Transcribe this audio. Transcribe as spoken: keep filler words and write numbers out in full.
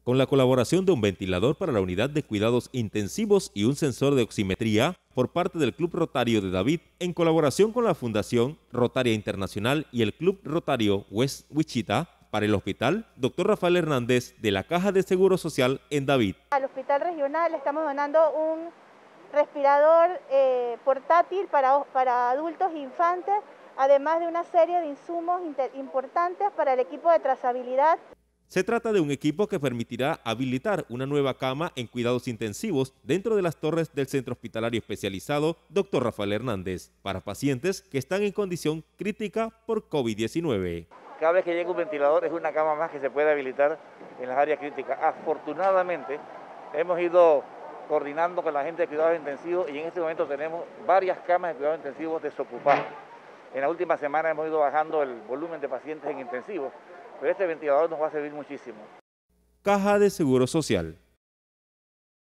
Con la colaboración de un ventilador para la unidad de cuidados intensivos y un sensor de oximetría por parte del Club Rotario de David, en colaboración con la Fundación Rotaria Internacional y el Club Rotario West Wichita, para el hospital, doctor Rafael Hernández, de la Caja de Seguro Social en David. Al hospital regional le estamos donando un respirador eh, portátil para, para adultos e infantes, además de una serie de insumos importantes para el equipo de trazabilidad. Se trata de un equipo que permitirá habilitar una nueva cama en cuidados intensivos dentro de las torres del Centro Hospitalario Especializado doctor Rafael Hernández, para pacientes que están en condición crítica por COVID diecinueve. Cada vez que llega un ventilador es una cama más que se puede habilitar en las áreas críticas. Afortunadamente hemos ido coordinando con la gente de cuidados intensivos y en este momento tenemos varias camas de cuidados intensivos desocupadas. En la última semana hemos ido bajando el volumen de pacientes en intensivos, pero este ventilador nos va a servir muchísimo. Caja de Seguro Social.